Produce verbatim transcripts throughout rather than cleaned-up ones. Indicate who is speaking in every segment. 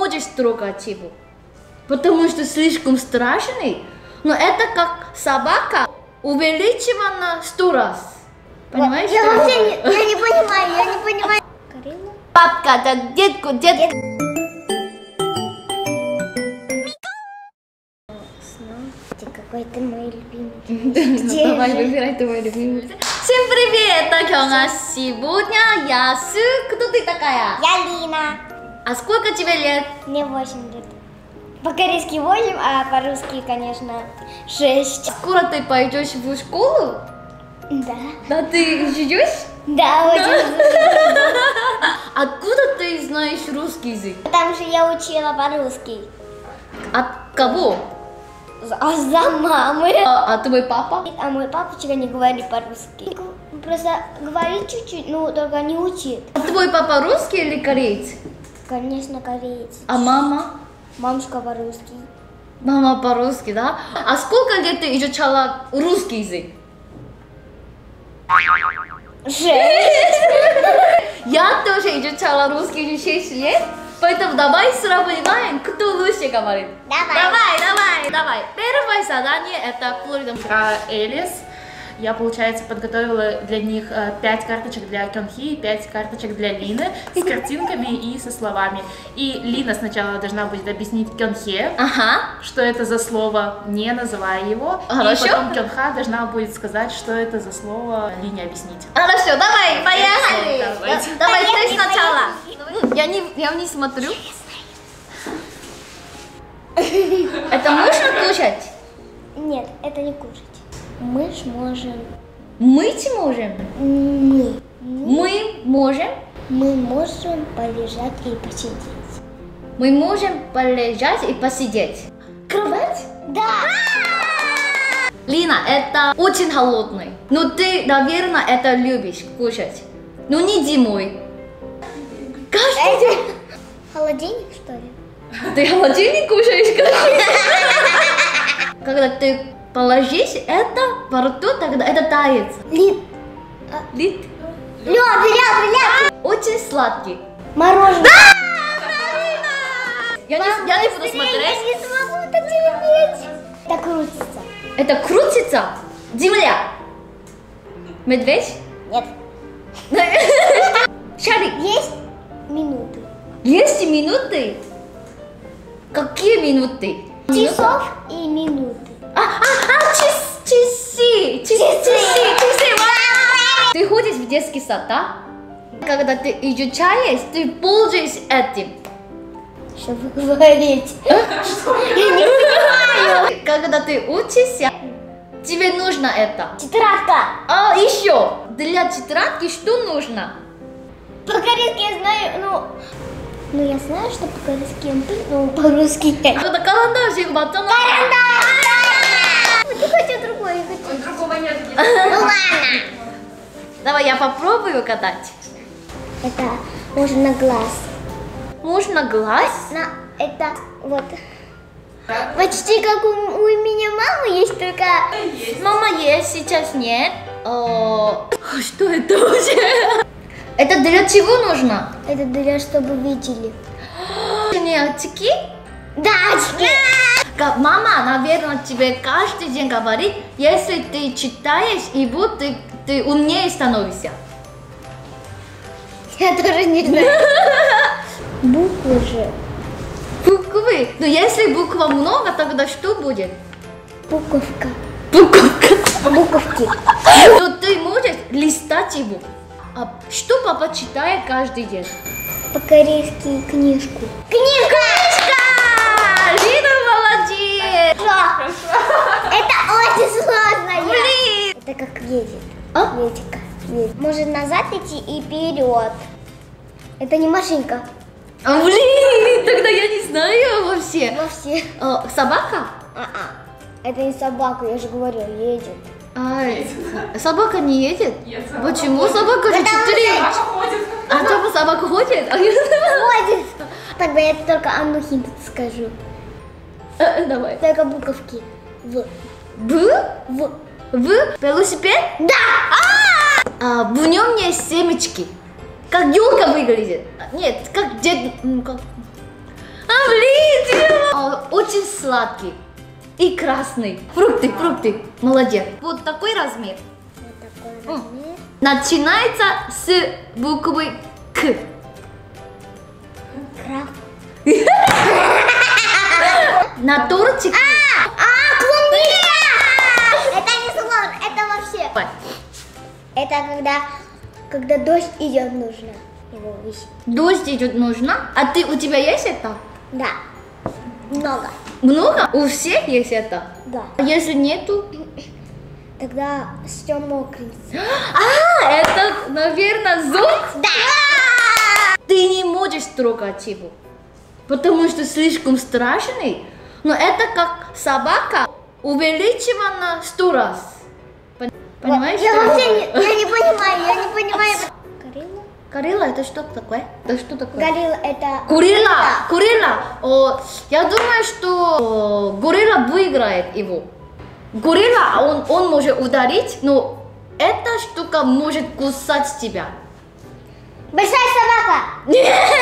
Speaker 1: можешь трогать его, потому что слишком страшный. Но это как собака увеличивана сто раз. Понимаешь?
Speaker 2: Я вообще не, я не понимаю, я не понимаю. Карина?
Speaker 1: Папка, да детку, детку.
Speaker 2: Какой ты мой любимый.
Speaker 1: Давай, выбирай твой любимый. Всем привет, это Кёнга. Сегодня я Су. Кто ты такая?
Speaker 2: Я Лина.
Speaker 1: А сколько тебе лет?
Speaker 2: Мне восемь лет. По-корейски восемь, а по-русски, конечно, шесть.
Speaker 1: Скоро ты пойдешь в школу?
Speaker 2: Да.
Speaker 1: Да ты живешь?
Speaker 2: Да, очень.
Speaker 1: Откуда ты знаешь русский язык?
Speaker 2: Там же я учила по-русски.
Speaker 1: От кого?
Speaker 2: А за мамы.
Speaker 1: А, а твой папа?
Speaker 2: А мой папочка не говорит по-русски. Просто говорит чуть-чуть, но только не учит.
Speaker 1: А твой папа русский или кореец?
Speaker 2: Конечно, кореец.
Speaker 1: А мама?
Speaker 2: Мамушка по-русски.
Speaker 1: Мама по-русски, да? А сколько лет ты изучала русский язык?
Speaker 2: Шесть.
Speaker 1: Я тоже изучала русский язык шесть лет. Поэтому давай сравниваем, кто лучше говорит.
Speaker 2: Давай.
Speaker 1: Давай, давай, давай. Первое задание это Флорида.
Speaker 3: Элис. Я, получается, подготовила для них пять карточек для Кёнхи и пять карточек для Лины с картинками и со словами. И Лина сначала должна будет объяснить Кёнхе,
Speaker 1: Ага.
Speaker 3: что это за слово, не называя его.
Speaker 1: Хорошо.
Speaker 3: И потом Кёнха должна будет сказать, что это за слово, Лине объяснить.
Speaker 1: Хорошо, давай, поехали.
Speaker 3: Давайте.
Speaker 1: Да- Давай ты
Speaker 2: Поехали,
Speaker 1: сначала.
Speaker 2: поехали.
Speaker 1: Я не, я не смотрю. Это можно кушать?
Speaker 2: Нет, это не кушать. Мы ж можем.
Speaker 1: Мыть можем?
Speaker 2: Мы.
Speaker 1: Мы можем?
Speaker 2: Мы можем полежать и посидеть.
Speaker 1: Мы можем полежать и посидеть. Кровать?
Speaker 2: Да.
Speaker 1: Лина, это очень холодный. Но ты, наверное, это любишь кушать. Но не зимой. Каждый день.
Speaker 2: Холодильник, что ли?
Speaker 1: Ты холодильник кушаешь каждый день? Когда ты положишь это во рту, тогда это тает.
Speaker 2: Лид.
Speaker 1: Лид.
Speaker 2: Лед, лед, лед.
Speaker 1: Очень сладкий.
Speaker 2: Мороженое.
Speaker 1: Я не, я не буду
Speaker 2: Я
Speaker 1: смотреть.
Speaker 2: не смогу это терпеть. Это крутится.
Speaker 1: Это крутится? Земля. Медведь?
Speaker 2: Нет.
Speaker 1: Шарик.
Speaker 2: Есть минуты.
Speaker 1: Есть минуты? Какие минуты?
Speaker 2: Часов и минуты.
Speaker 1: А, а, а, час, часы. Часы, часы, часы. Вау! Ты ходишь в детский сад, да? Когда ты изучаешь, ты пользуешься этим.
Speaker 2: Что вы говорите? Я не понимаю.
Speaker 1: Когда ты учишься, тебе нужно это.
Speaker 2: Тетрадка.
Speaker 1: А еще, для тетрадки что нужно?
Speaker 2: По-корейски я знаю, ну... Ну, я знаю, что по-корейски МП, но по-русски нет.
Speaker 1: Это карандашик, батон.
Speaker 2: Ты хочешь другой? Я хочу.
Speaker 3: Другого нет.
Speaker 2: Ну ладно.
Speaker 1: Давай я попробую катать.
Speaker 2: Это можно на глаз.
Speaker 1: Можно глаз?
Speaker 2: На, это вот. Почти как у, у меня мамы есть, только...
Speaker 1: Мама есть, сейчас нет. О, что это вообще? Это для чего нужно?
Speaker 2: Это для чтобы видели.
Speaker 1: Не очки?
Speaker 2: Да, очки.
Speaker 1: Как мама, наверное, тебе каждый день говорит, если ты читаешь его, ты, ты умнее становишься.
Speaker 2: Я тоже не знаю. Буквы же.
Speaker 1: Буквы. Но если буква много, тогда что будет?
Speaker 2: Буковка.
Speaker 1: Буковка.
Speaker 2: Буковки.
Speaker 1: Но ты можешь листать его. А что папа читает каждый день?
Speaker 2: По-корейски книжку. Книжка!
Speaker 1: Лина молодец!
Speaker 2: Это очень сложно.
Speaker 1: Блин!
Speaker 2: Это как едет.
Speaker 1: А?
Speaker 2: Едет, едет. Может назад идти и вперед. Это не машинка.
Speaker 1: А, блин, тогда я не знаю вообще.
Speaker 2: Вообще.
Speaker 1: А, собака?
Speaker 2: А-а. Это не собака, я же говорю, едет.
Speaker 1: Ай, собака не едет?
Speaker 3: Нет, собака
Speaker 1: Почему? Собака же
Speaker 2: Потому
Speaker 1: четыре.
Speaker 3: Собака ходит.
Speaker 1: А там собака ходит? А я-
Speaker 2: Ходит. Тогда я только одну хинт скажу.
Speaker 1: Э, Давай.
Speaker 2: Только буковки. В.
Speaker 1: Б?
Speaker 2: В.
Speaker 1: В? Велосипед?
Speaker 2: Да!
Speaker 1: А, в нем есть семечки. Как елка выглядит. Нет, как дед... м, как... А, А, очень сладкий и красный. Фрукты, фрукты. Молодец. Вот такой размер.
Speaker 2: Вот такой размер.
Speaker 1: Начинается с буквы К.
Speaker 2: Краб.
Speaker 1: На тортике.
Speaker 2: А, клубника! Это не сложно, это вообще.
Speaker 1: Давай.
Speaker 2: Это когда, когда дождь идет, нужно его висеть.
Speaker 1: Дождь идет нужно. А ты, у тебя есть это?
Speaker 2: Да, много.
Speaker 1: Много? У всех есть это?
Speaker 2: Да.
Speaker 1: А если нету?
Speaker 2: Тогда все мокрый.
Speaker 1: А, это, наверное, зонт?
Speaker 2: Да!
Speaker 1: Ты не можешь трогать его, потому что слишком страшный. Но это как собака увеличивана сто раз. Пон- Понимаешь?
Speaker 2: Я
Speaker 1: что
Speaker 2: вообще
Speaker 1: это?
Speaker 2: не, я не понимаю, я не понимаю. Горилла?
Speaker 1: Горилла, это что такое? Это что такое?
Speaker 2: Горилла это...
Speaker 1: Горилла, горилла. О, я думаю, что о, горилла выиграет его. Горилла, он, он может ударить, но эта штука может кусать тебя.
Speaker 2: Большая собака!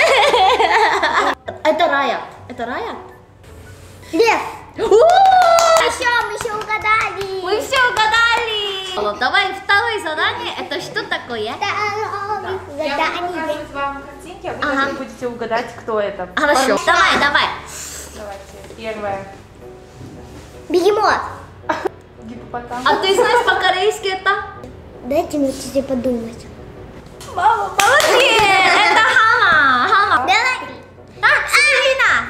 Speaker 1: Это рая. Это рая?
Speaker 2: Лев!
Speaker 1: О!
Speaker 2: Еще, мы еще угадали!
Speaker 1: Мы все угадали. Давай второе задание. Это что такое?
Speaker 2: Да,
Speaker 3: Я буду
Speaker 2: задание.
Speaker 3: показывать вам картинки, а вы
Speaker 1: Ага.
Speaker 3: должны будете угадать, кто это.
Speaker 1: Хорошо. Давай, давай.
Speaker 3: Давайте. Первое.
Speaker 2: Бегемот!
Speaker 3: Гиппопотам.
Speaker 1: А ты знаешь по-корейски это?
Speaker 2: Дайте мне чуть подумать.
Speaker 1: Мама, молодец. Это Хама. Хама.
Speaker 2: Давай!
Speaker 1: А, свинина.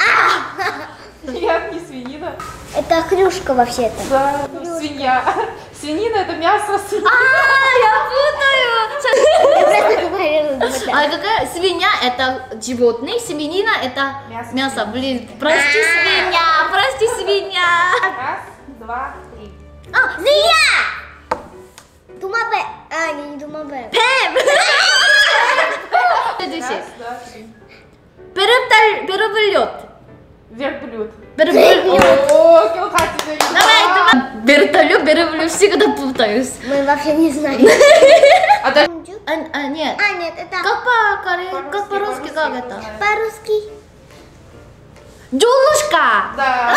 Speaker 3: Нет, не свинина.
Speaker 2: Это хрюшка вообще-то.
Speaker 3: Да, ну, свинья. Свинина это мясо, свинина.
Speaker 1: А, я путаю.
Speaker 2: Я просто говорила вот так.
Speaker 1: А какая свинья это животное, свинина это
Speaker 3: Мясо.
Speaker 1: мясо. Блин, прости свинья, прости свинья.
Speaker 3: Раз, два, три.
Speaker 2: А, змея! Думабе. А, не, не думабе.
Speaker 1: Пэм. Следующий.
Speaker 3: Раз, два, три.
Speaker 1: Переплет. Переплет.
Speaker 3: Верблюд.
Speaker 1: Переплет.
Speaker 3: О, килкати.
Speaker 1: Давай, давай. Вертолет, переплет, всегда путаюсь.
Speaker 2: Мы вообще не знаем.
Speaker 3: А дальше?
Speaker 1: А, а, нет.
Speaker 2: А, нет, это
Speaker 1: Как по-корейски, как
Speaker 3: По-русски,
Speaker 1: по-русски, как
Speaker 3: по-русски,
Speaker 1: это?
Speaker 3: знаю.
Speaker 2: по-русски.
Speaker 1: Джулушка.
Speaker 3: Да.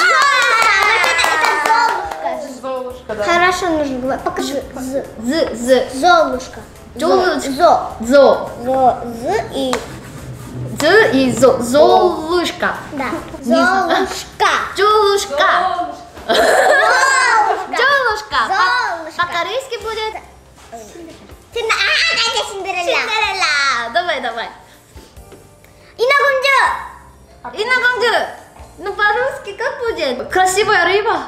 Speaker 2: Это Золушка.
Speaker 3: Золушка, да.
Speaker 2: Хорошо, нужно говорить. Покажи. З.
Speaker 1: З, з.
Speaker 2: Золушка.
Speaker 1: Золушка.
Speaker 2: Зо.
Speaker 1: Зо.
Speaker 2: Зо. З и...
Speaker 1: З и зо. Золушка.
Speaker 2: Да. Золушка.
Speaker 1: Джулушка.
Speaker 2: Золушка.
Speaker 1: Джулушка.
Speaker 2: Золушка.
Speaker 1: По-корейски будет
Speaker 2: Синда- А, это Синдерелла.
Speaker 1: Синдерелла. Давай, давай.
Speaker 2: Иногунджу.
Speaker 1: Иногунджу. Ну, по-русски как будет? Красивая рыба.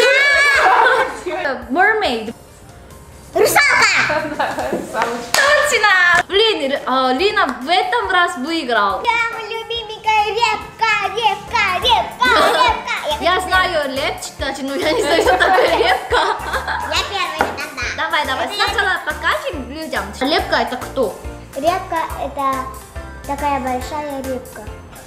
Speaker 1: Mermaid.
Speaker 2: Русалка.
Speaker 1: Точно! Блин, Р- а, Лина в этом раз выиграл.
Speaker 2: Самая любименькая репка, репка, репка, репка.
Speaker 1: Я знаю леп читать, но я не знаю, что такое лепка.
Speaker 2: Я первая тогда.
Speaker 1: Давай, давай, сначала покажем людям. Лепка это кто?
Speaker 2: Репка это такая большая репка.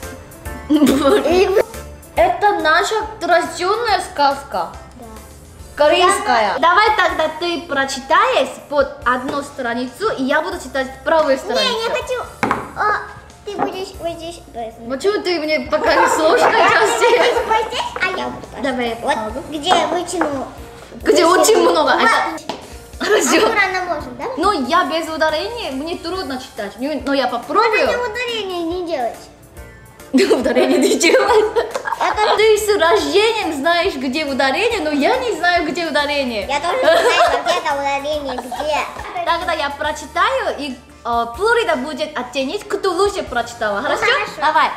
Speaker 1: Это наша традиционная сказка.
Speaker 2: Да.
Speaker 1: Корейская. Давай тогда ты прочитаешь под одну страницу, и я буду читать правую страницу.
Speaker 2: Не, не хочу. О, ты будешь вот здесь.
Speaker 1: Почему ты мне покажешь сложные части?
Speaker 2: Вот здесь, а я буду.
Speaker 1: Давай я
Speaker 2: Вот
Speaker 1: помогу.
Speaker 2: где вытяну.
Speaker 1: Где очень много.
Speaker 2: Вот.
Speaker 1: Это- Хорошо.
Speaker 2: Аккуратно можно, да?
Speaker 1: Но я без ударения, мне трудно читать. Ну, но я
Speaker 2: Надо
Speaker 1: попробую.
Speaker 2: ударение не делать.
Speaker 1: Ударение не делать. Ты с рождением знаешь, где ударение, но я не знаю, где ударение.
Speaker 2: Я тоже не знаю, где-то ударение, где.
Speaker 1: Тогда я прочитаю, и э, Флорида будет оценить, кто лучше прочитала. Хорошо?
Speaker 2: хорошо.
Speaker 1: Давай.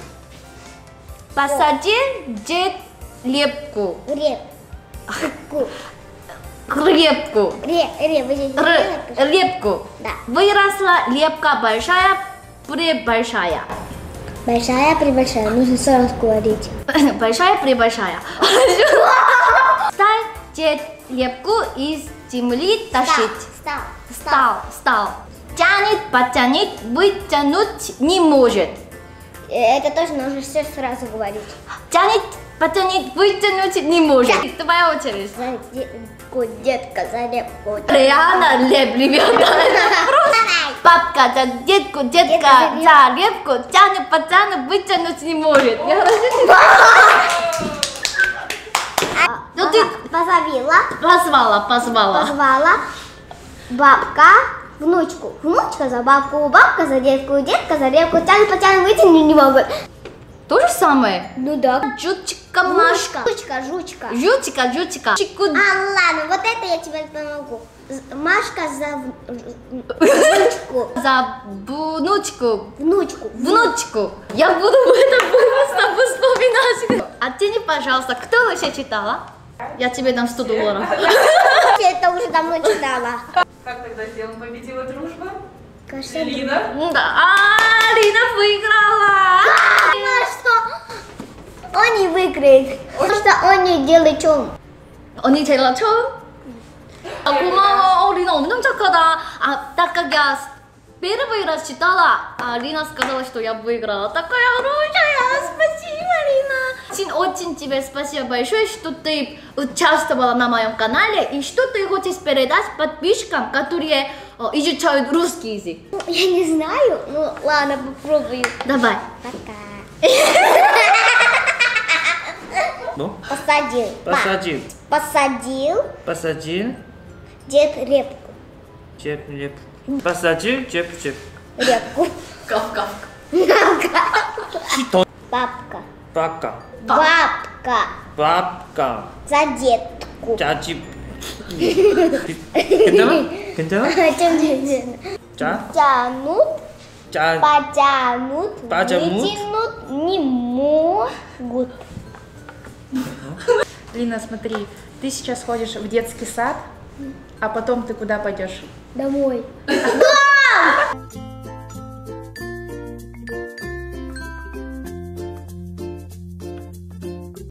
Speaker 1: Посади дед лепку.
Speaker 2: Репку.
Speaker 1: Репку.
Speaker 2: Ре, ре, вот здесь.
Speaker 1: Р- репку.
Speaker 2: Да.
Speaker 1: Выросла лепка большая, пребольшая.
Speaker 2: Большая, пребольшая. Нужно сразу говорить.
Speaker 1: Большая, пребольшая. Стал дед лепку из земли тащить.
Speaker 2: Стал.
Speaker 1: Стал, стал. Тянет, потянет, вытянуть не может.
Speaker 2: Это тоже нужно все сразу говорить.
Speaker 1: Тянет, потянет, вытянуть не может. Твоя очередь.
Speaker 2: За детку, детка, за репку.
Speaker 1: Реально леп, ребята.
Speaker 2: Давай.
Speaker 1: Папка за детку, детка за репку, тянет пацана, вытянуть не может. Я Ну ты
Speaker 2: Позовила.
Speaker 1: позвала, позвала.
Speaker 2: Позвала бабка внучку. Внучка за бабку, бабка за детку, детка за репку, тянет потянет, вытянуть не могут.
Speaker 1: То же самое.
Speaker 2: Ну да.
Speaker 1: Жучка, Машка.
Speaker 2: Жучка, жучка.
Speaker 1: Жучка, жучка. Чику.
Speaker 2: А, ладно, вот это я тебе помогу. З- Машка за в- внучку.
Speaker 1: За внучку.
Speaker 2: Внучку.
Speaker 1: Внучку. Я буду это просто вспоминать. А ты не, пожалуйста, кто вообще читала? Я тебе дам сто долларов.
Speaker 2: Я это уже давно читала.
Speaker 3: Как тогда сделаем? Победила дружба?
Speaker 2: Кажется,
Speaker 3: Лина?
Speaker 1: Да. А, Лина выиграла.
Speaker 2: думала, что он не выиграет. Потому что он не делает чем.
Speaker 1: 언니 제일 처음? 아, 고마워. 어, 리나 엄청 착하다. А, так как я первый раз читала, а Лина сказала, что я выиграла. Такая хорошая. Спасибо, Лина. Очень, очень тебе спасибо большое, что ты участвовала на моем канале и что ты хочешь передать подписчикам, которые э, изучают русский язык.
Speaker 2: Ну, я не знаю. Ну, ладно, попробую.
Speaker 1: Давай.
Speaker 2: Пока.
Speaker 4: Ну,
Speaker 2: Посадил.
Speaker 4: посадил,
Speaker 2: Па- Посадил
Speaker 4: посадил,
Speaker 2: дед репку.
Speaker 4: чеп, леп. Посадил, чеп, чеп.
Speaker 2: Репку.
Speaker 1: Кав-кав.
Speaker 4: Чито.
Speaker 2: Бабка.
Speaker 4: Бабка,
Speaker 2: Бабка.
Speaker 4: бабка,
Speaker 2: За детку.
Speaker 4: 짜집. 괜찮아? 괜찮아?
Speaker 2: Чем не
Speaker 4: 자,
Speaker 2: тянут,
Speaker 4: 짜,
Speaker 2: потянут,
Speaker 4: Потянут.
Speaker 2: вытянут не могут.
Speaker 3: Лина, смотри, ты сейчас ходишь в детский сад, а потом ты куда пойдешь?
Speaker 2: Домой.